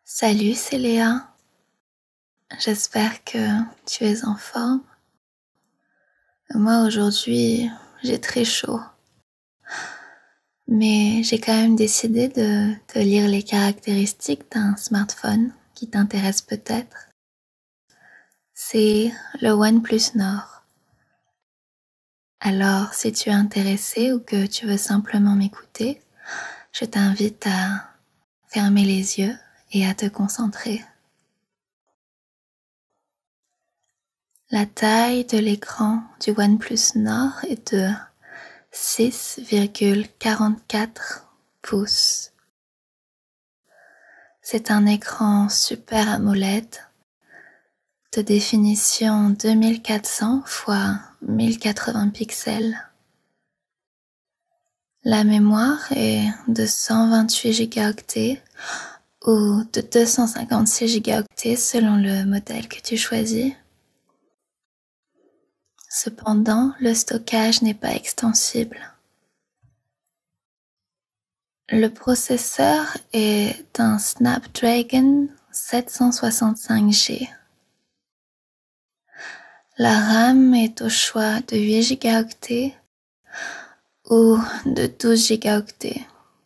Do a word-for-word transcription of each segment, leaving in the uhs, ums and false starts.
Salut, c'est Léa. J'espère que tu es en forme. Moi, aujourd'hui, j'ai très chaud. Mais j'ai quand même décidé de te lire les caractéristiques d'un smartphone qui t'intéresse peut-être. C'est le OnePlus Nord. Alors, si tu es intéressé ou que tu veux simplement m'écouter, je t'invite à fermer les yeux et à te concentrer. La taille de l'écran du OnePlus Nord est de six virgule quarante-quatre pouces. C'est un écran Super AMOLED de définition deux mille quatre cents par mille quatre-vingts pixels. La mémoire est de cent vingt-huit gigaoctets ou de deux cent cinquante-six gigaoctets selon le modèle que tu choisis. Cependant, le stockage n'est pas extensible. Le processeur est un Snapdragon sept cent soixante-cinq G. La RAM est au choix de huit gigaoctets ou de douze gigaoctets.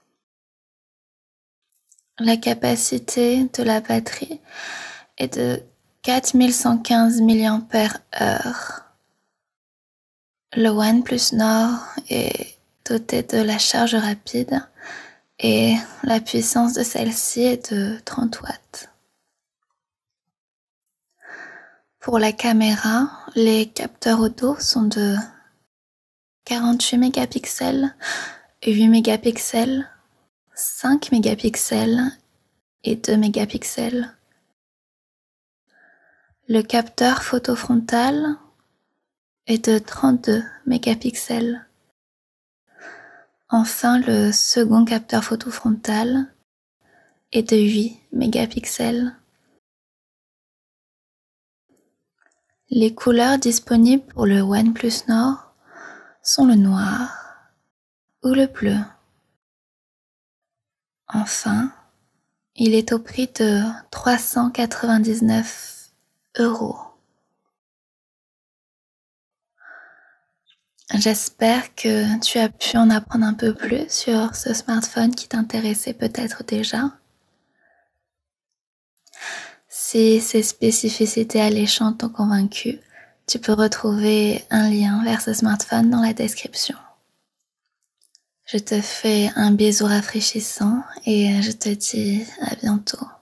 La capacité de la batterie est de quatre mille cent quinze milliampères heure. Le OnePlus Nord est doté de la charge rapide et la puissance de celle-ci est de trente watts. Pour la caméra, les capteurs auto sont de quarante-huit mégapixels, huit mégapixels, cinq mégapixels et deux mégapixels. Le capteur photo frontal est de trente-deux mégapixels. Enfin, le second capteur photo frontal est de huit mégapixels. Les couleurs disponibles pour le OnePlus Nord sont le noir ou le bleu. Enfin, il est au prix de trois cent quatre-vingt-dix-neuf euros. J'espère que tu as pu en apprendre un peu plus sur ce smartphone qui t'intéressait peut-être déjà. Si ces spécificités alléchantes t'ont convaincu, tu peux retrouver un lien vers ce smartphone dans la description. Je te fais un bisou rafraîchissant et je te dis à bientôt.